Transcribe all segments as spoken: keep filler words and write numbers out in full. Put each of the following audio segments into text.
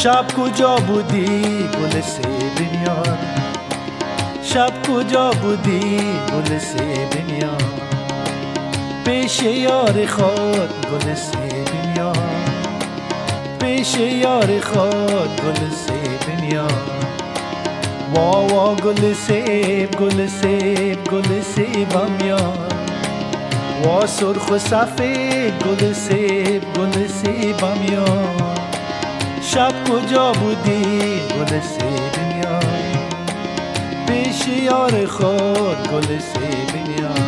شب کجا بودی گل سیب یار، شب کجا بودی گل سیب یار، پیش یار خود گل سیب یار، پیش یار خود گل سیب یار. وا وا گل سیب گل سیب گل سیبم یار، وا سرخ و سفید گل سیب گل سیبم یار. شب کجا بودی گل سیب یار، پیش یار خود گل سیب یار.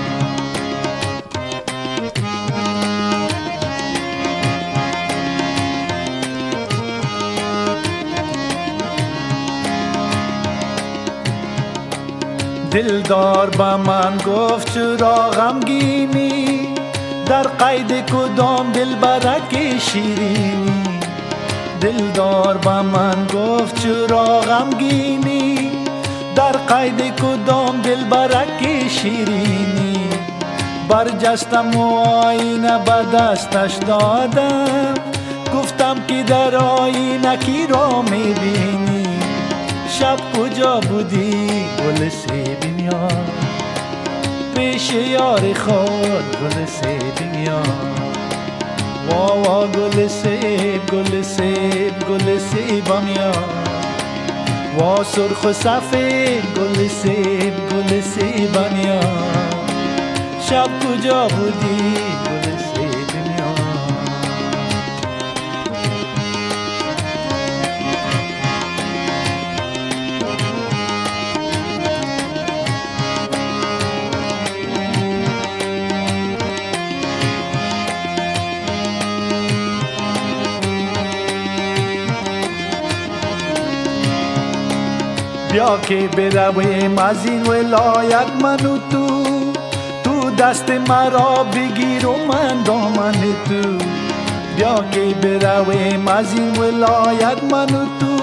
دلدار با من گفت چرا غمگینی، در قید کدام دلبرک شیرینی. دلدار با من گفت چرا غمگینی، در قید کدام دلبرک شیرینی. برجستم و آینه به دستش دادم، گفتم که در آینه کی را میبینی. شب کجا بودی گل سیب یار، پیش یار خود گل سیب یار. وا وا گل سیب گل سیب گل سیبم یار، وا سرخ و سفید گل سیب گل سیبم یار. شب کجا بودی گل سیب یار. بیا که برویم از این ولایت من و تو، تو دست مرا بگیر و من دامن تو. بیا که برویم از این ولایت من و تو،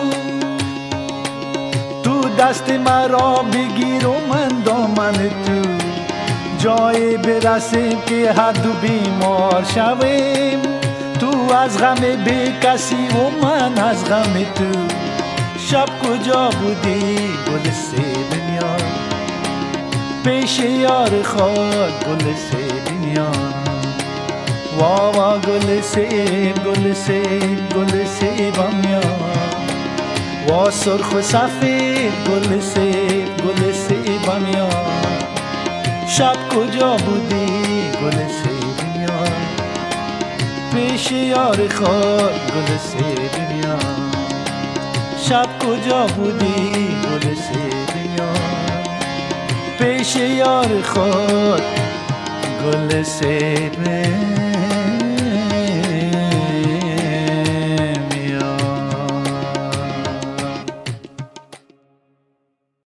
تو دست مرا بگیر و من دامن تو. جای برسیم که هر دو بیمار شویم، تو از غم بی کسی و من از غم تو. شب کجا بودی گل سیب یار، پیش یار خود گل سیب یار. وا وا گل سیب گل سیب گل سیبم یار، وا سرخ و سفید گل سیب گل سیبم یار. شب کجا بودی گل سیب یار، پیش یار خود گل سیب یار. شب کجا بودی گل سیب یار، پیش یار خود گل سیب